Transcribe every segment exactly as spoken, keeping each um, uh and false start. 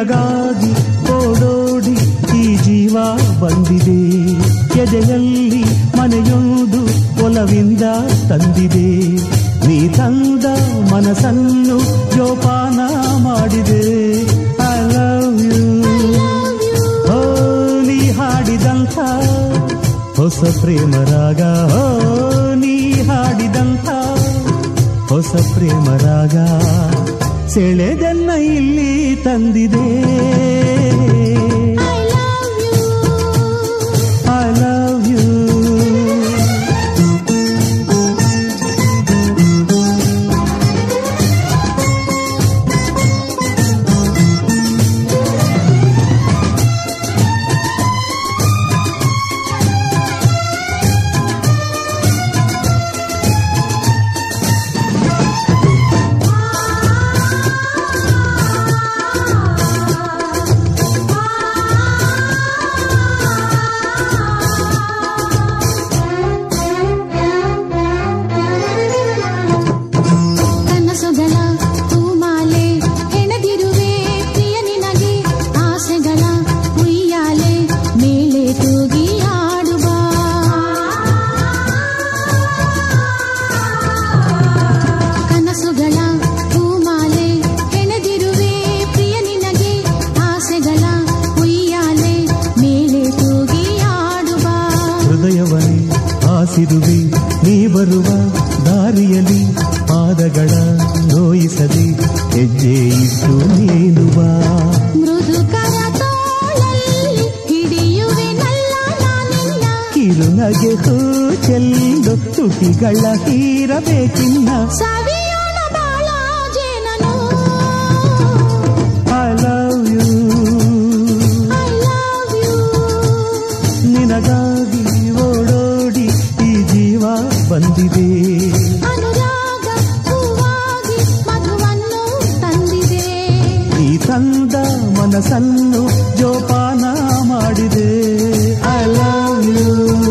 ನಿನಗಾಗಿ ಓಡೋಡಿ ಈ ಜೀವ ಬಂದಿದೆ, ಎದೆಯಲ್ಲಿ ಮನೆಯೊಂದು ಒಲವಿಂದ ತಂದಿದೆ, ನೀ ತಂದ ಮನಸ್ಸನ್ನು ಜೋಪಾನ ಮಾಡಿದೆ. I love you. ಓ ನೀ ಹಾಡಿದಂಥ ಹೊಸ ಪ್ರೇಮ ರಾಗ, ಓ ನೀ ಹಾಡಿದಂಥ ಹೊಸ ಪ್ರೇಮ ರಾಗ ಸೆಳೆದನ್ನ ಇಲ್ಲಿ ತಂದಿದೆ. I love you. ಹಸಿರುವೆ ನೀ ಬರುವ ದಾರಿಯಲ್ಲಿ ಪಾದಗಳ ನೋಯಿಸದೆ ಹೆಜ್ಜೆ ಇಟ್ಟು ನೀನು ಬಾ. ಮೃದುಕರ ತೋಳಲ್ಲಿ ಹಿಡಿಯುವೆ ನಲ್ಲ ನಾನಿನ್ನ, ಕಿರುನಗೆ ಹೂ ಚೆಲ್ಲು ತುಟಿಗಳ ಹೀರಬೇಕಿನ್ನ. ಸವಿಯೋಣ ಬಾಳ ಜೇನನು. I love you. I love you. ನಿನಗಾಗಿ ಓಡೋಡಿ ಈ ಜೀವ ಬಂದಿದೆ, ಅನುರಾಗ ಹೂವಾಗಿ ಮಧುವನ್ನು ತಂದಿದೆ, ಈ ತಂದ ಮನಸ್ಸನ್ನು ಜೋಪಾನ ಮಾಡಿದೆ. I love you.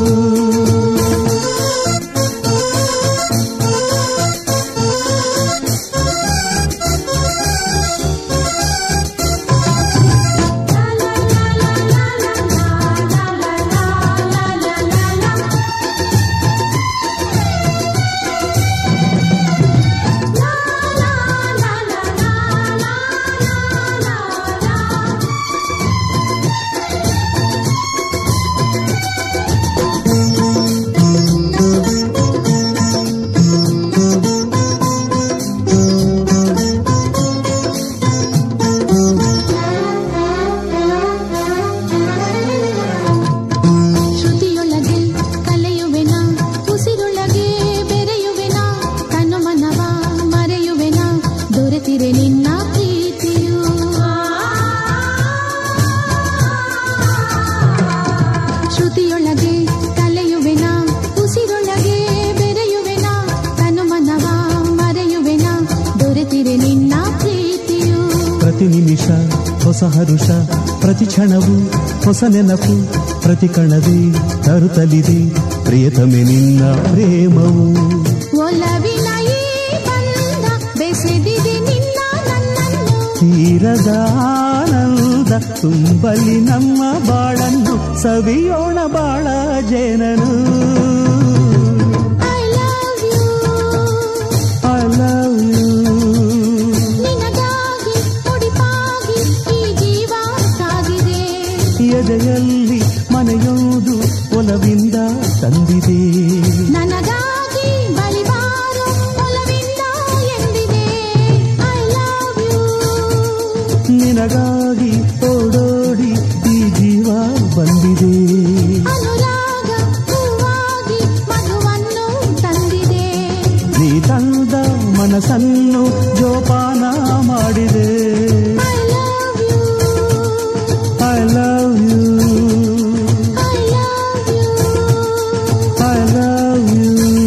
ಪ್ರತಿ ನಿಮಿಷ ಹೊಸ ಹರುಷ, ಪ್ರತಿ ಕ್ಷಣವು ಹೊಸ ನೆನಪು, ಪ್ರತಿ ಕಣವೇ ತರುತ್ತಲಿದೆ ಪ್ರಿಯತಮೆ ನಿನ್ನ ಪ್ರೇಮವು. ಒಲವಿನ ಈ ಬಂಧ ಬೆಸೆದಿದೆ ನಿನ್ನ ನನ್ನನ್ನು, ತೀರದ ಆನಂದ ತುಂಬಲಿ ನಮ್ಮ ಬಾಳನ್ನು, ಸವಿಯೋಣ ಬಾಳ ಜೇನನು. I love you. I love you. ನಿನಗಾಗಿ ತುಡಿಪಾಗಿ ಈ ಜೀವ ಸಾಗಿದೆ, ಎದೆಯಲ್ಲಿ ಮನೆಯೋದು ಒಲವಿಂದ ತಂದಿದೆ, ನನಗಾಗಿ ಬಲಿಬಾರು ಒಲವಿಂದ ಎಂದಿದೆ. I love you. ನಿನಗಾಗಿ ಓಡೋಡಿ ಈ ಜೀವ ಬಂದಿದೆ, ಅನುರಾಗ ಹೂವಾಗಿ ಮಧುವನ್ನು ತಂದಿದೆ, ನೀ ತಂದ ಮನಸ್ಸನ್ನು ಜೋಪಾನ ಮಾಡಿದೆ. I love you. I love you. I love you. I love you.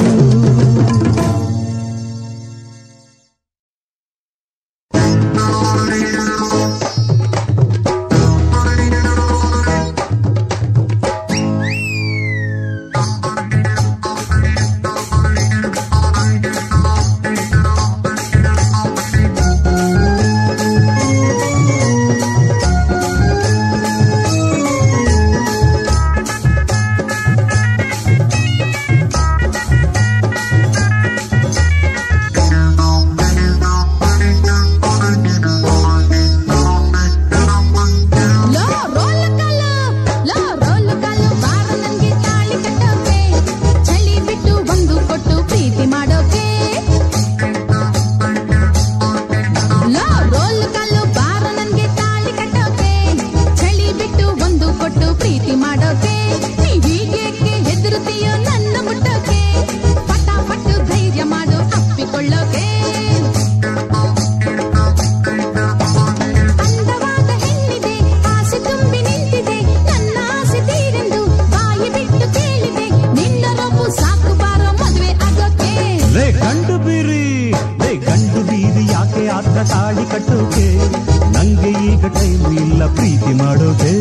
ಮಾಡೋಕೆ.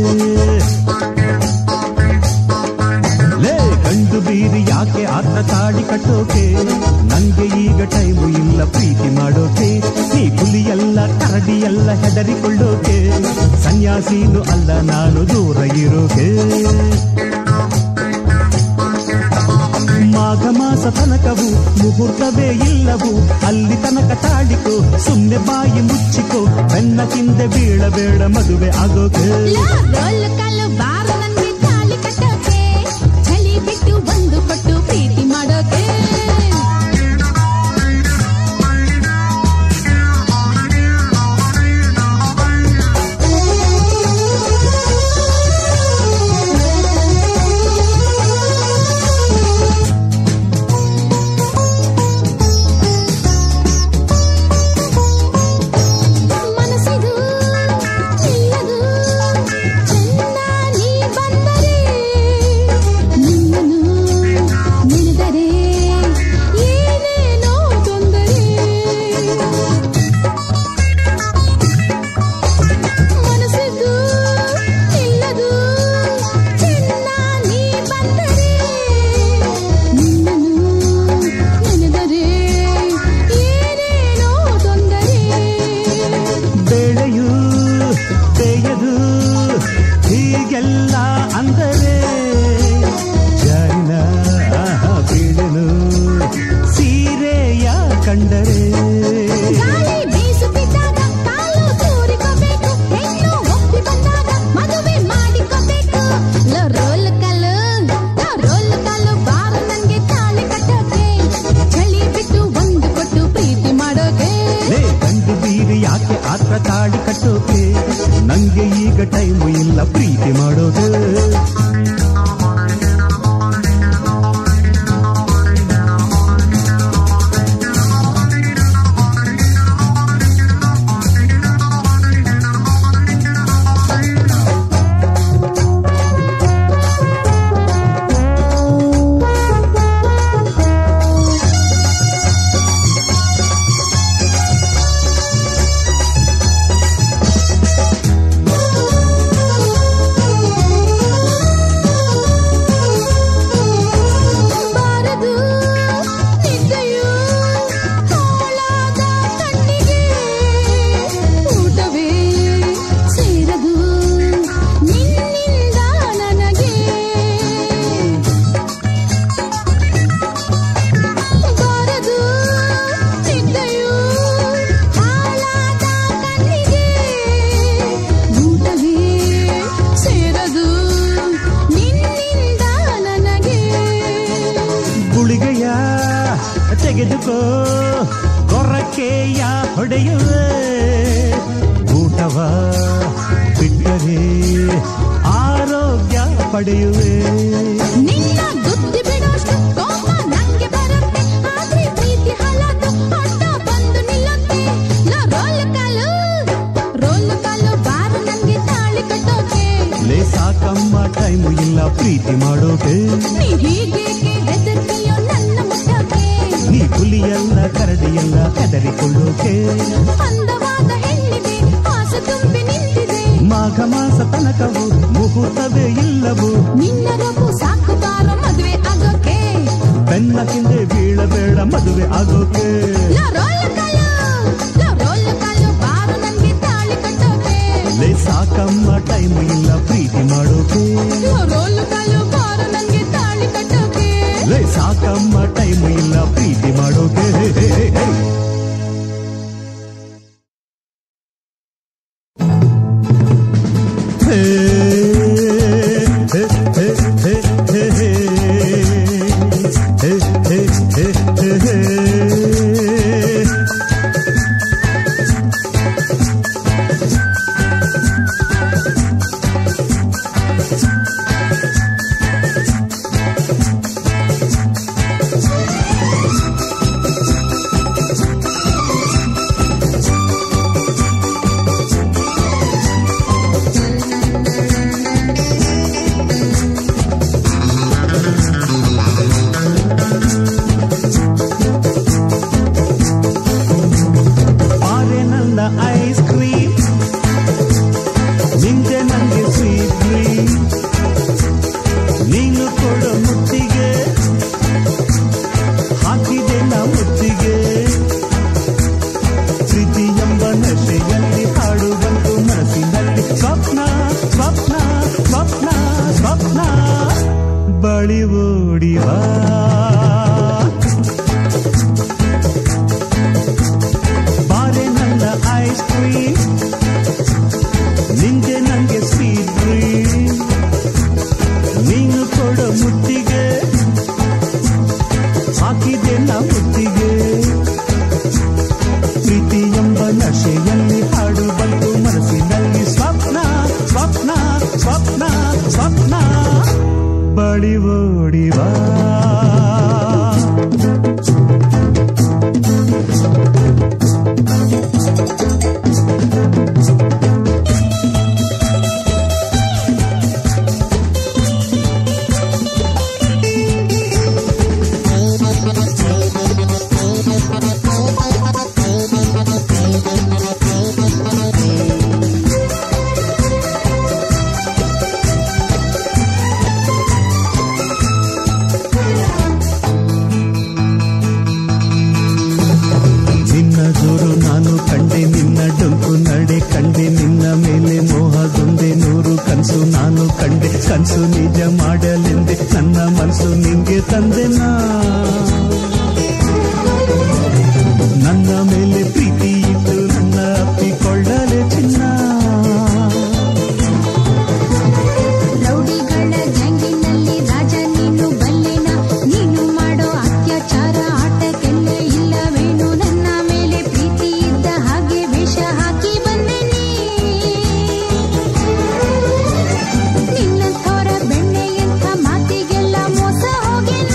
ಲೇ ಗಂಡು ಬೀರಿ ಯಾಕೆ ಆತ ತಾಳಿ ಕಟ್ಟೋಕೆ, ನಂಗೆ ಈಗ ಟೈಮು ಇಲ್ಲ ಪ್ರೀತಿ ಮಾಡೋಕೆ. ನೀ ಹುಲಿಯಲ್ಲ ಕರಡಿಯಲ್ಲ ಹೆದರಿಕೊಳ್ಳೋಕೆ, ಸನ್ಯಾಸಿನೂ ಅಲ್ಲ ನಾನು ದೂರ ಇರೋಕೆ. ಮಾಘ ಮಾಸ ತನಕವು ಮುಹೂರ್ತವೇ ಇಲ್ಲವು, ಅಲ್ಲಿ ತನಕ ತಾಳಿಕೋ ಸುಮ್ಮನೆ ಬಾಯಿ ಮುಚ್ಚಿಕೋ, ಬೆನ್ನ ಹಿಂದೆ ಬೀಳಬೇಡ ಮದುವೆ ಆಗೋಕೆ. ಬಾರು ನನ್ಗೆ ತಾಳಿ ಕಟ್ಟೋಕೆ, ಚಳಿ ಬಿಟ್ಟು ಬಂದು ಕೊಟ್ಟು ಪ್ರೀತಿ ಮಾಡೋಕೆ. ತಾಳಿ ಕಟ್ಟೋಕೆ, ನಂಗೆ ಈಗ ಟೈಮು ಇಲ್ಲ ಪ್ರೀತಿ ಮಾಡೋದು. ತೆಗೆದುಕೋ ಗೊರಕೆಯ ಹೊಡೆಯುವೆ, ಊಟವ ಬಿಟ್ಟರೆ ಆರೋಗ್ಯ ಪಡೆಯುವೆ. ನಿನ್ನ ಬುದ್ಧಿ ಬಿಡೋಷ್ಟು ಕೋಪ ನಂಗೆ ಬರುತ್ತೆ, ಆದ್ರೆ ಪ್ರೀತಿ ಹಾಳಾತು ಅಡ್ಡ ಬಂದು ನಿಲ್ಲುತ್ತೆ. ರೋಲ್ ಕಾಲು ರೋಲ್ ಕಾಲು ಬಾರು ನಂಗೆ ತಾಳಿ ಕಟ್ಟೋಕೆ. ಲೇ ಸಾಕಮ್ಮ ಟೈಮು ಇಲ್ಲ ಪ್ರೀತಿ ಮಾಡೋಕೆ. ನೀ ಹೀಗೆ ಹೆದರ್ತೀಯೋ ನನ್ನ ಮುಟ್ಟೋಕೆ, ನೀ ಹುಲಿಯಲ್ಲ ಕರಡಿಯಲ್ಲ ಹೆದರಿಕೊಳ್ಳೋಕೆ. ಅಂದವಾದ ಹೆಣ್ಣಿಗೆ ಆಸೆ ತುಂಬಿ ನಿಂತಿದೆ, ಮಾಘ ಮಾಸ ತನಕವು ಮುಹೂರ್ತವೇ ಇಲ್ಲವು, ನಿನ್ನ ರೊಬ್ಬು ಸಾಕು ಬಾರೋ ಮದುವೆ ಆಗೋಕೆ. ಬೆನ್ನ ಹಿಂದೆ ಬೀಳಬೇಡ ಮದುವೆ ಆಗೋಕೆ. ರೋಲ್ ಕಾಲು ರೋಲ್ ಕಾಲು ಬಾರು ನಂಗೆ ತಾಳಿ ಕಟ್ಟೋಕೆ. ಲೇ ಸಾಕಮ್ಮ ಟೈಮು ಇಲ್ಲ ಪ್ರೀತಿ ಮಾಡೋಕೆ. ರೋಲ್ ಕಾಲು ಬಾರು ನಂಗೆ ತಾಳಿ ಕಟ್ಟೋಕೆ. ಲೇ ಸಾಕಮ್ಮ ಟೈಮು ಇಲ್ಲ ಪ್ರೀತಿ ಮಾಡೋಕೆ. ಬಳಿ ಓಡಿ ಬಾ. ಬಾರೆ ನನ್ನ ಐಸ್ ಕ್ರೀಮ್ ನಿಂಗೆ ನಂಗೆ ಸ್ವೀಟ್ ಡ್ರೀಮ್. ನೀನು ಕೊಡೋ ಮುತ್ತಿಗೆ ಹಾಕಿದೆ ನಾ ಮುತ್ತಿಗೆ. ಪ್ರೀತಿ ಎಂಬ ನಶೆಯಲ್ಲಿ ಹಾಡು ಬಂತು ಮನಸ್ಸಿನಲ್ಲಿ ಸ್ವಪ್ನ ಸ್ವಪ್ನ ಸ್ವಪ್ನ ಸ್ವಪ್ನ ಬಳಿ ಓಡಿ ಬಾ. ಕನಸು ನಿಜ ಮಾಡಲೆಂದೆ ನನ್ನ ಮನಸ್ಸು ನಿಂಗೆ ತಂದೆನಾ. ನನ್ನ ಮೇಲೆ ಪ್ರೀತಿ ಇಟ್ಟು ನನ್ನ ಅಪ್ಪಿಕೊಳ್ಳಲೆ ಚಿನ್ನ. ರೌಡಿಗಳ ಗ್ಯಾಂಗಿನಲ್ಲಿ ರಾಜ ನೀನು ಬಲ್ಲೆನ. ನೀನು ಮಾಡೋ ಅತ್ಯಾಚಾರ ಆಟಕ್ಕೆಲ್ಲ ಇಲ್ಲವೇನು. ನನ್ನ ಮೇಲೆ ಪ್ರೀತಿ ಇದ್ದ ಹಾಗೆ ವೇಷ ಹಾಕಿ ಬಂದೆ ನೀ. ನಿನ್ನ ಥೋರ ಬೆಣ್ಣೆಯಂಥ ಮಾತಿಗೆಲ್ಲ ಮೋಸ ಹೋಗೆನ.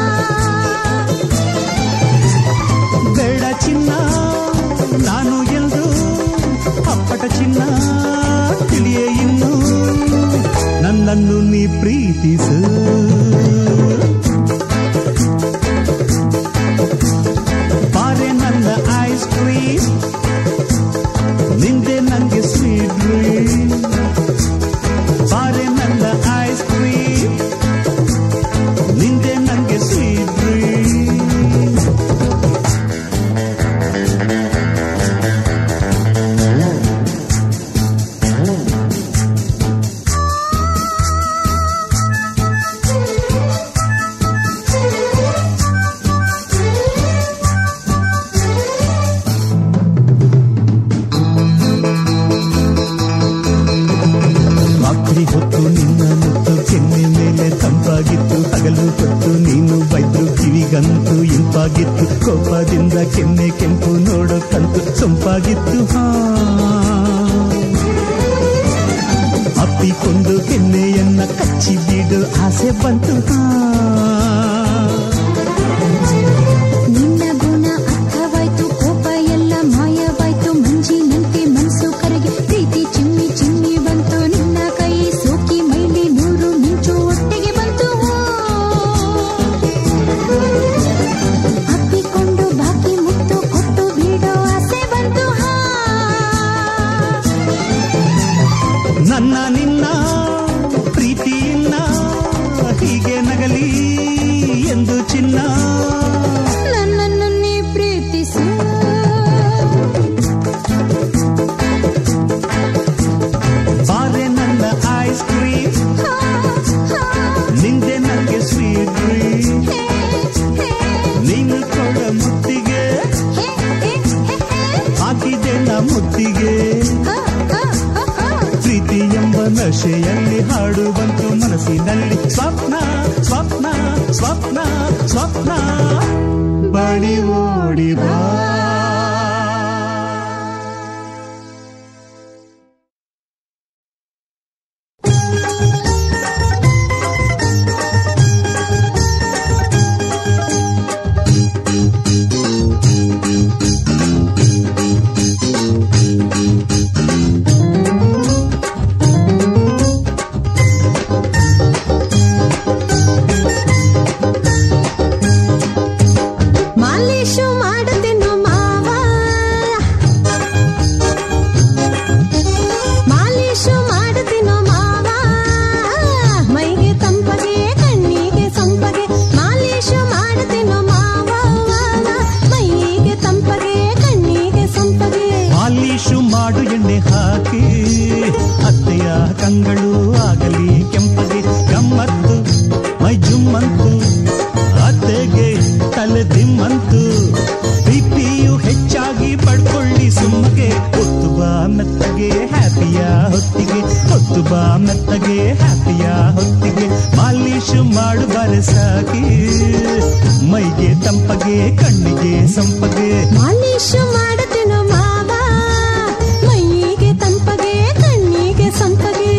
ಬೇಡ ಚಿನ್ನ ನಾನು ಎಂದು ಅಪ್ಪಟ ಚಿನ್ನ ತಿಳಿಯೇ ಇನ್ನು. ನನ್ನನ್ನು ನೀ ಪ್ರೀತಿಸು. ಬಾರೆ ನನ್ನ ಐಸ್ ಕ್ರೀಮ್ ನಿಂದೆ ನಂಗೆ ಸ್ವೀಟ್ ಡ್ರೀಮ್. ಬಾರೆ ನನ್ನ ಐಸ್ ಕ್ರೀಮ್ ನಿಂದೆ ನಂಗೆ ಸ್ವೀಟ್ ಡ್ರೀಮ್. ರಾತ್ರಿ ಹೊತ್ತು ನಿನ್ನ ಮುತ್ತು ಕೆನ್ನೆ ಮೇಲೆ ತಂಪಾಗಿತ್ತು. ಹಗಲು ಹೊತ್ತು ನೀನು ಬೈದ್ರು ಕಿವಿಗಂತೂ ಇಂಪಾಗಿತ್ತು. ಕೋಪದಿಂದ ಕೆನ್ನೆ ಕೆಂಪು ನೋಡೋ ಕಂತು ಸೊಂಪಾಗಿತ್ತು. ಹಾ ಅಪ್ಪಿಕೊಂಡು ಕೆನ್ನೆಯನ್ನ ಕಚ್ಚಿ ಬಿಡು ಆಸೆ ಬಂತು. ಹಾ ನಿನ್ನ ಗುಣ ಅರ್ಥವಾಯ್ತು. ಕೋಪ ಎಲ್ಲ ಮಾಯವಾಯ್ತು. ಮಂಜಿನಂತೆ ಮನಸ್ಸು ಕರಗಿ ಪ್ರೀತಿ ಚಿಮ್ಮಿ ಚಿಮ್ಮಿ ಬಂತು. ನಿನ್ನ ಕೈ ಸೋಕಿ ಮೈಲಿ ನೂರು ಮಿಂಚು ಒಟ್ಟಿಗೆ ಬಂತು. ಅಪ್ಪಿಕೊಂಡು ಬಾಕಿ ಮುತ್ತು ಕೊಟ್ಟು ಬಿಡೋ ಆಸೆ ಬಂತು. ನನ್ನ ನಿನ್ನ ಪ್ರೀತಿಯನ್ನ ಹೀಗೆ ನಗಲಿ ಎಂದು ಚಿನ್ನ. ನನ್ನನ್ನು ನೀ ಪ್ರೀತಿಸು. ಬಾರೆ ನನ್ನ ಐಸ್ ಕ್ರೀಮ್ ನಿಂದೆ ನಂಗೆ ಸ್ವೀಟ್ ಡ್ರೀಮ್. ನೀನು ಕೊಡ ಮುತ್ತಿಗೆ ಹಾಕಿದೆ ನಾ ಮುತ್ತಿಗೆ. ಪ್ರೀತಿ ಎಂಬ ನಶೆಯಲ್ಲಿ ಹಾಡು ಬಂತು ಮನಸ್ಸಿನಲ್ಲಿ ಸ್ವಪ್ನ ಸ್ವಪ್ನ ಸ್ವಪ್ನ ಸ್ವಪ್ನ ಬಳಿ ಓಡಿ ಬಾ. ಮಾಲಿಶು ಮಾಡುತ್ತೇನೋ ಮಾ ಹ್ಯಾಪಿಯ ಹೊತ್ತಿಗೆ ಮಾಲೀಶು ಮಾಡು ಬರಸಾಗಿ ಮೈಗೆ ತಂಪಗೆ ಕಣ್ಣಿಗೆ ಸಂಪಗೆ ಮಾಲೀಶು ಮಾಡತೇನೋ ಮಾವ ಮೈಗೆ ತಂಪಗೆ ಕಣ್ಣಿಗೆ ಸಂಪಗೆ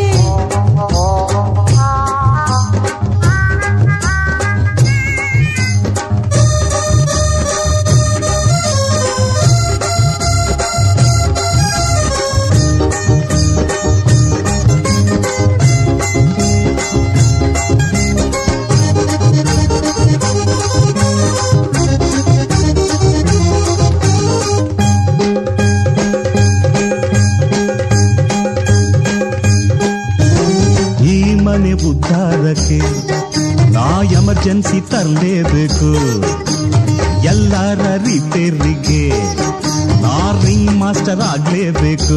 ಉದ್ಧಾರಕ್ಕೆ ನಾ ಎಮರ್ಜೆನ್ಸಿ ತರಲೇಬೇಕು ಎಲ್ಲರ ರಿಪೇರಿಗೆ ನಾ ರಿಂಗ್ ಮಾಸ್ಟರ್ ಆಗ್ಲೇಬೇಕು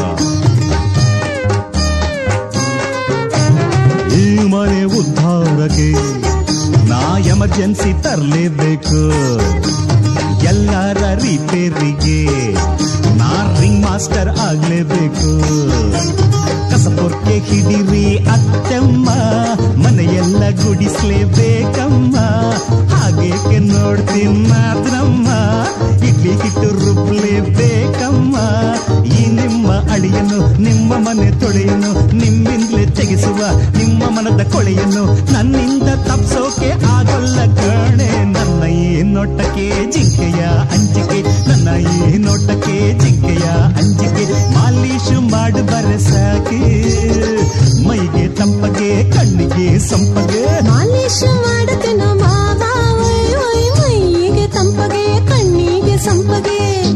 ಈ ಮನೆ ಉದ್ಧಾರಕ್ಕೆ ನಾ ಎಮರ್ಜೆನ್ಸಿ ತರಲೇಬೇಕು ಎಲ್ಲರ ರಿಪೇರಿಗೆ ನಾ ರಿಂಗ್ ಮಾಸ್ಟರ್ ಆಗ್ಲೇಬೇಕು ಕಸಪೊರ್ಕೆ ಹಿಡಿರಿ ಅತ್ತಮ್ಮ ಮನೆಯೆಲ್ಲ ಗುಡಿಸ್ಲೇಬೇಕಮ್ಮ ಹಾಗೇಕೆ ನೋಡ್ತೀನಿ ಮಾತ್ರಮ್ಮ ಇಡ್ಲಿ ಹಿಟ್ಟು ರುಬ್ಲೇಬೇಕಮ್ಮ ಈ ನಿಮ್ಮ ಅಳಿಯನ್ನು ನಿಮ್ಮ ಮನೆ ತೊಳೆಯನ್ನು ನಿಮ್ಮಿಂದಲೇ ತೆಗೆಸುವ ನಿಮ್ಮ ಮನದ ಕೊಳೆಯನ್ನು ನನ್ನಿಂದ ತಪ್ಸೋಕೆ ಆಗಲ್ಲ ಕಣೆ ನನ್ನ ಈ ನೋಟಕ್ಕೆ ಜಿಂಕೆಯ ಅಂಜಿಕೆ ನನ್ನ ಈ ನೋಟಕ್ಕೆ ಜಿಂಕೆಯ ಅಂಜಿಕೆ ಮಾಲೀಶು ಮಾಡು ಬರಸಾಗಿ ಮೈಗೆ ತಂಪಗೆ ಕಣ್ಣಿಗೆ ಸಂಪಗೆ ಮಾಲೀಶು ಮಾಡತೇನೋ ಮಾವ ಮೈಗೆ ತಂಪಗೆ ಕಣ್ಣಿಗೆ ಸಂಪಗೆ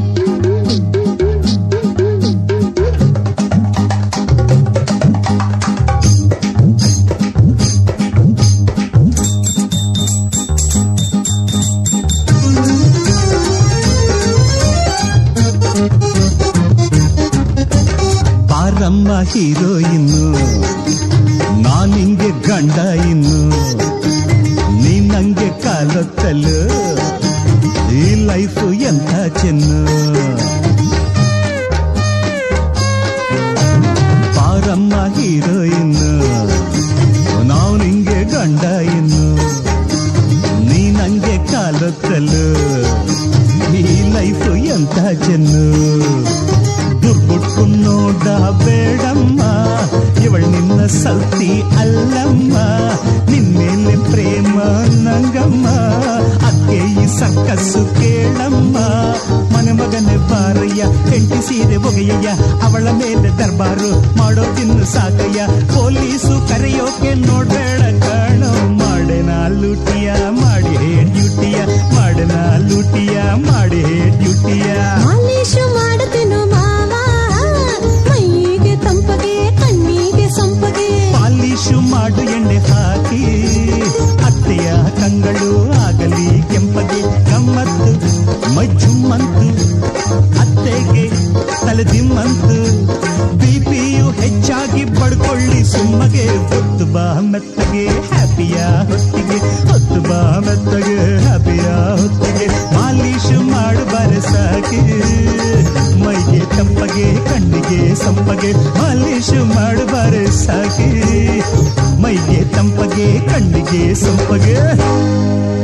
ಬಾರಮ್ಮ ಹೀರೋಯಿನ್ನು ನಾನಿಂಗೆ ಗಂಡ ಇನ್ನು ನೀ ನಂಗೆ ಕಾಲೊತ್ತಲು ಈ ಲೈಫು ಎಂಥ ಚೆನ್ನು ಬಾರಮ್ಮ ಹೀರೋಯಿನ್ನು ನಾವು ನಿಂಗೆ ಗಂಡ ಇನ್ನು ನೀ ನಂಗೆ ಕಾಲೊತ್ತಲು ಈ ಲೈಫು ಎಂಥ ಚೆನ್ನು ದುರ್ಗುಟ್ಟು ನೋಡ ಬೇಡಮ್ಮ ಇವಳು ನಿನ್ನ ಸಲ್ತಿ ಅಲ್ಲಮ್ಮ ನಿನ್ಮೇಲೆ ಪ್ರೇಮ ನಂಗಮ್ಮ ಅಕ್ಕೆ ಈ ಸರ್ಕಸ್ಸು ಕೇಳಮ್ಮ ಮನೆ ಮಗನೇ ಬಾರಯ್ಯ ಹೆಂಡತಿ ಸೀರೆ ಒಗೆಯಯ್ಯ ಅವಳ ಮೇಲೆ ದರ್ಬಾರು ಮಾಡೋದಿನ್ನು ಸಾಕಯ್ಯ ಪೊಲೀಸು ಕರೆಯೋಕೆ ನೋಡ್ಬೇಡ ಕಾಣೋ ಮಾಡೆನ ಲೂಟಿಯ ಮಾಡಿ ಹೇ ಡ್ಯೂಟಿಯ ಮಾಡೆನ ಲೂಟಿಯ ಮಾಡಿ ಹೇ ಡ್ಯೂಟಿಯ ಮಾಲೀಶು ಮಾಡತೇನೋ ತಂಪಗೆ ಕಣ್ಣಿಗೆ ಸಂಪಗೆ ಪಾಲಿಶು ಮಾಡು ಎಣ್ಣೆ ಹಾಕಿ ಅತ್ತೆಯ ಕಂಗಳು ಆಗಲಿ ಕೆಂಪಗೆ ಗಮ್ಮತ್ತು ಮಜ್ಜುಮ್ಮಂತು ಅತ್ತೆಗೆ ತಲೆದಿಮ್ಮಂತು ಬಿಪಿಯು ಹೆಚ್ಚಾಗಿ ಬಡ್ಕೊಳ್ಳಿ ಸುಮ್ಮಗೆ ಹೊತ್ತು ಬಾ ಮೆತ್ತಗೆ ಹ್ಯಾಪಿಯ ಹೊತ್ತಿಗೆ ಹೊತ್ತು ಬಾ ಮೆತ್ತಗೆ ಹ್ಯಾಪಿಯ ಹೊತ್ತಿಗೆ ಮಾಲೀಶು ಮಾಡು ಬರಸಾಗಿ ಮೈಗೆ ತಂಪಗೆ ಕಣ್ಣಿಗೆ ಸಂಪಗೆ ಮಾಲೀಶು ಮಾಡು ಬರಸಾಗಿ ಮೈಗೆ ತಂಪಗೆ ಕಣ್ಣಿಗೆ ಸಂಪಗೆ